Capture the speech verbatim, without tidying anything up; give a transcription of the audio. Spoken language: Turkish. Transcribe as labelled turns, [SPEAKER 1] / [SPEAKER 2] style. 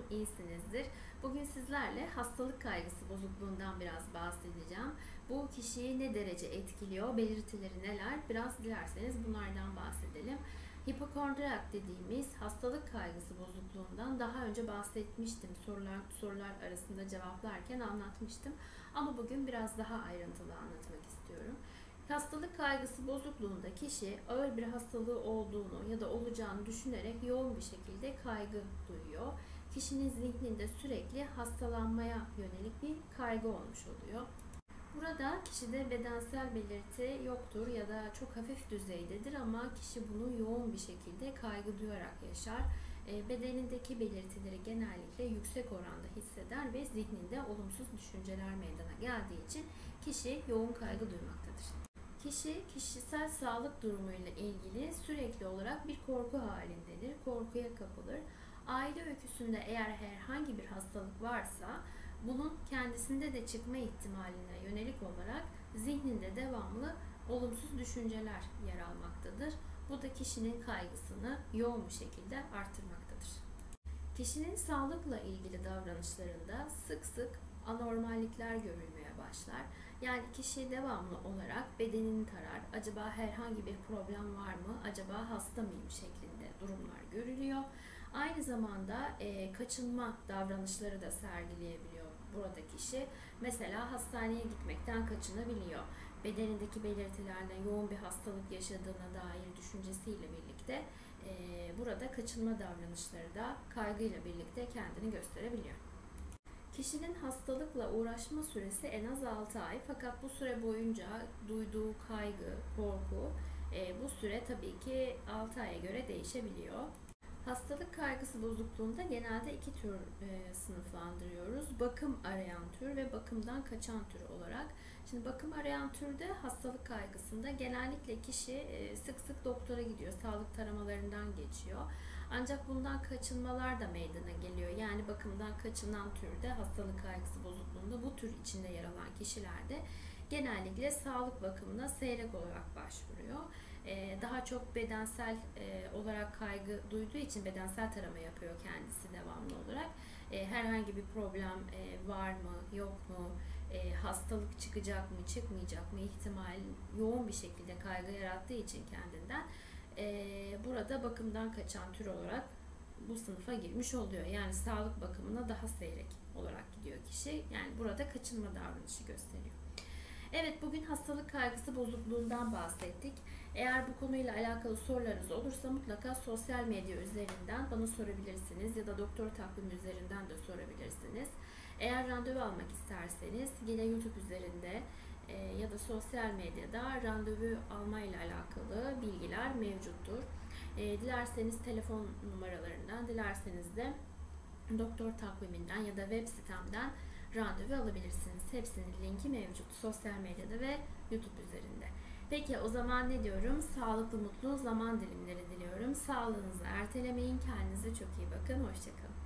[SPEAKER 1] umarım iyisinizdir. Bugün sizlerle hastalık kaygısı bozukluğundan biraz bahsedeceğim. Bu kişiyi ne derece etkiliyor, belirtileri neler? Biraz dilerseniz bunlardan bahsedelim. Hipokondriyak dediğimiz hastalık kaygısı bozukluğundan daha önce bahsetmiştim. Sorular, sorular arasında cevaplarken anlatmıştım. Ama bugün biraz daha ayrıntılı anlatmak istiyorum. Hastalık kaygısı bozukluğunda kişi ağır bir hastalığı olduğunu ya da olacağını düşünerek yoğun bir şekilde kaygı duyuyor. Kişinin zihninde sürekli hastalanmaya yönelik bir kaygı olmuş oluyor. Burada kişide bedensel belirti yoktur ya da çok hafif düzeydedir ama kişi bunu yoğun bir şekilde kaygı duyarak yaşar. E, bedenindeki belirtileri genellikle yüksek oranda hisseder ve zihninde olumsuz düşünceler meydana geldiği için kişi yoğun kaygı duymaktadır. Kişi kişisel sağlık durumuyla ilgili sürekli olarak bir korku halindedir, korkuya kapılır. Aile öyküsünde eğer herhangi bir hastalık varsa bunun kendisinde de çıkma ihtimaline yönelik olarak zihninde devamlı olumsuz düşünceler yer almaktadır. Bu da kişinin kaygısını yoğun bir şekilde artırmaktadır. Kişinin sağlıkla ilgili davranışlarında sık sık anormallikler görülmeye başlar. Yani kişi devamlı olarak bedenini tarar. Acaba herhangi bir problem var mı? Acaba hasta mıyım şeklinde durumlar görülüyor. Aynı zamanda e, kaçınma davranışları da sergileyebiliyor burada kişi. Mesela hastaneye gitmekten kaçınabiliyor. Bedenindeki belirtilerle yoğun bir hastalık yaşadığına dair düşüncesiyle birlikte e, burada kaçınma davranışları da kaygıyla birlikte kendini gösterebiliyor. Kişinin hastalıkla uğraşma süresi en az altı ay, fakat bu süre boyunca duyduğu kaygı, korku e, bu süre tabii ki altı aya göre değişebiliyor. Hastalık kaygısı bozukluğunda genelde iki tür e, sınıflandırıyoruz. Bakım arayan tür ve bakımdan kaçan tür olarak. Şimdi bakım arayan türde hastalık kaygısında genellikle kişi e, sık sık doktora gidiyor, sağlık taramalarından geçiyor. Ancak bundan kaçınmalar da meydana geliyor. Yani bakımdan kaçınan türde hastalık kaygısı bozukluğunda bu tür içinde yer alan kişilerde genellikle sağlık bakımına seyrek olarak başvuruyor. Ee, daha çok bedensel e, olarak kaygı duyduğu için bedensel tarama yapıyor kendisi devamlı olarak. E, herhangi bir problem e, var mı, yok mu, e, hastalık çıkacak mı, çıkmayacak mı ihtimal yoğun bir şekilde kaygı yarattığı için kendinden e, burada bakımdan kaçan tür olarak bu sınıfa girmiş oluyor. Yani sağlık bakımına daha seyrek olarak gidiyor kişi. Yani burada kaçınma davranışı gösteriyor. Evet, bugün hastalık kaygısı bozukluğundan bahsettik. Eğer bu konuyla alakalı sorularınız olursa mutlaka sosyal medya üzerinden bana sorabilirsiniz ya da doktor takvimi üzerinden de sorabilirsiniz. Eğer randevu almak isterseniz yine YouTube üzerinde e, ya da sosyal medyada randevu alma ile alakalı bilgiler mevcuttur. E, dilerseniz telefon numaralarından, dilerseniz de doktor takviminden ya da web sitemden randevu alabilirsiniz. Hepsinin linki mevcut sosyal medyada ve YouTube üzerinde. Peki o zaman ne diyorum? Sağlıklı, mutlu zaman dilimleri diliyorum. Sağlığınızı ertelemeyin. Kendinize çok iyi bakın. Hoşçakalın.